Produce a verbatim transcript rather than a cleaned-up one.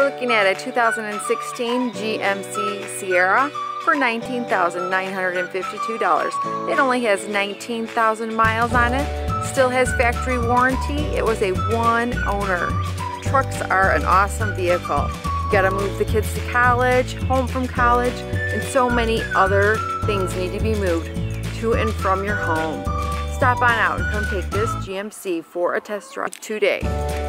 We're looking at a two thousand sixteen G M C Sierra for nineteen thousand nine hundred fifty-two dollars. It only has nineteen thousand miles on it, still has factory warranty. It was a one owner. Trucks are an awesome vehicle. You gotta move the kids to college, home from college, and so many other things need to be moved to and from your home. Stop on out and come take this G M C for a test drive today.